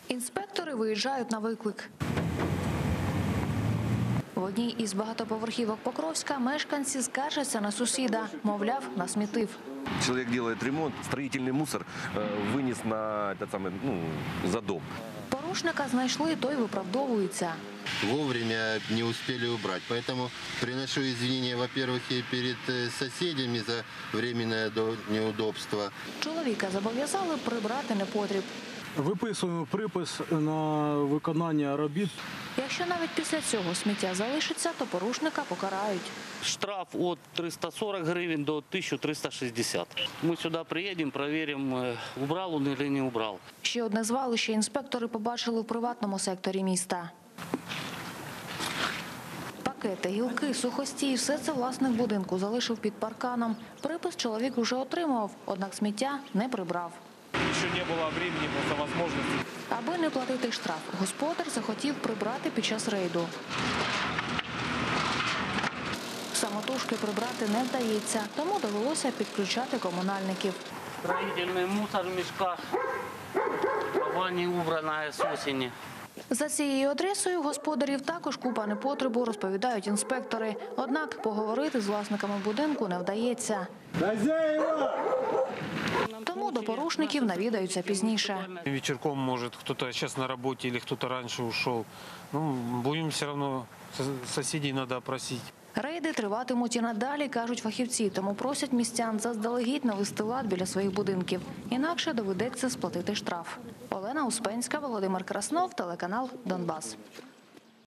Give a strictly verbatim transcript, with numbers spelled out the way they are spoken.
Інспектори виїжджають на виклик. В одній із багатоповерхівок Покровська мешканці скаржаться на сусіда. Мовляв, насмітив. Человек делает ремонт, строительный мусор э, вынес на этот самый, ну, за дом. Порушника знайшли, той виправдовується. Вовремя не успели убрать. Поэтому приношу извинения, во-первых, и перед соседями за временное неудобство. Чоловіка зобов'язали прибрати непотріб. Виписуємо припис на виконання робіт. Якщо навіть після цього сміття залишиться, то порушника покарають. Штраф від триста сорок гривень до тисяча триста шістдесят. Ми сюди приїдемо, перевіримо, убрав він чи не убрав. Ще одне звалище інспектори побачили в приватному секторі міста. Пакети, гілки, сухостій – все це власник будинку залишив під парканом. Припис чоловік уже отримав, однак сміття не прибрав. Ще не було времени, просто можливості. Аби не платити штраф, господар захотів прибрати під час рейду. Самотужки прибрати не вдається, тому довелося підключати комунальників. Строїтельний мусор в мішках, трава не убрана з осені. За цією адресою господарів також купа непотребу, розповідають інспектори. Однак поговорити з власниками будинку не вдається. Тому до порушників навідаються пізніше. Вечірком, може, хтось зараз на роботі або хтось раніше ушов. Ну, будемо все одно, сусідів треба просити. Рейди триватимуть і надалі, кажуть фахівці, тому просять містян заздалегідь навести лад біля своїх будинків. Інакше доведеться сплатити штраф. Олена Успенська, Володимир Краснов, телеканал «Донбас».